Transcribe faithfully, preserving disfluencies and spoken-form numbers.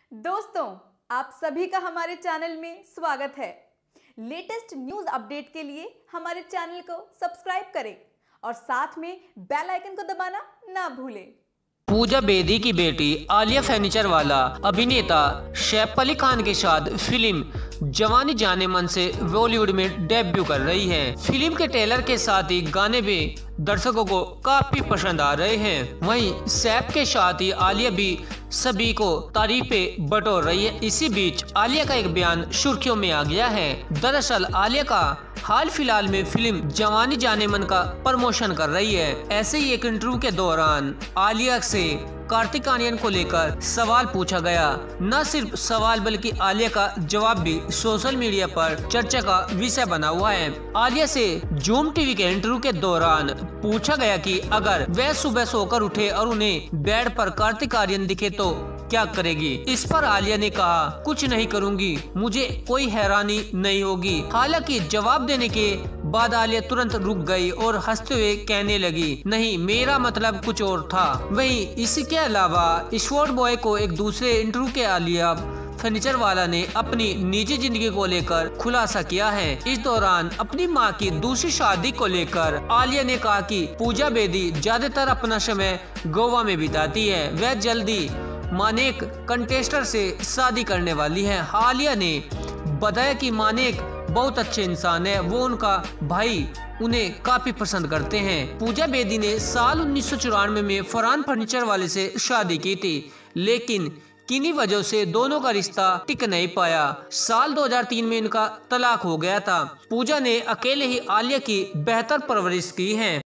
दोस्तों, आप सभी का हमारे चैनल में स्वागत है। लेटेस्ट न्यूज अपडेट के लिए हमारे चैनल को सब्सक्राइब करें और साथ में बेल आइकन को दबाना ना भूलें। पूजा बेदी की बेटी आलिया फर्नीचर वाला अभिनेता सैफ अली खान के साथ फिल्म जवानी जाने मन से बॉलीवुड में डेब्यू कर रही है। फिल्म के ट्रेलर के साथ ही गाने भी दर्शकों को काफी पसंद आ रहे हैं। वहीं सैफ के साथ ही आलिया भी सभी को तारीफें बटोर रही है। इसी बीच आलिया का एक बयान सुर्खियों में आ गया है। दरअसल आलिया का हाल फिलहाल में फिल्म जवानी जाने मन का प्रमोशन कर रही है। ऐसे ही एक इंटरव्यू के दौरान आलिया से कार्तिक आर्यन को लेकर सवाल पूछा गया। न सिर्फ सवाल बल्कि आलिया का जवाब भी सोशल मीडिया पर चर्चा का विषय बना हुआ है। आलिया से जूम टीवी के इंटरव्यू के दौरान पूछा गया कि अगर वह सुबह सोकर उठे और उन्हें बेड पर कार्तिक आर्यन दिखे तो क्या करेगी। इस पर आलिया ने कहा, कुछ नहीं करूंगी, मुझे कोई हैरानी नहीं होगी। हालांकि जवाब देने के बाद आलिया तुरंत रुक गई और हंसते हुए कहने लगी, नहीं, मेरा मतलब कुछ और था। वहीं इसके अलावा स्पोर्ट बॉय को एक दूसरे इंटरव्यू के आलिया फर्नीचर वाला ने अपनी निजी जिंदगी को लेकर खुलासा किया है। इस दौरान अपनी मां की दूसरी शादी को लेकर आलिया ने कहा कि पूजा बेदी ज्यादातर अपना समय गोवा में बिताती है। वह जल्दी मानेक कंटेस्टर से शादी करने वाली है। आलिया ने बताया कि मानेक बहुत अच्छे इंसान है, वो उनका भाई उन्हें काफी पसंद करते हैं। पूजा बेदी ने साल उन्नीस सौ चौरानवे में फरहान फर्नीचर वाले से शादी की थी, लेकिन किन्हीं वजहों से दोनों का रिश्ता टिक नहीं पाया। साल दो हज़ार तीन में इनका तलाक हो गया था। पूजा ने अकेले ही आलिया की बेहतर परवरिश की है।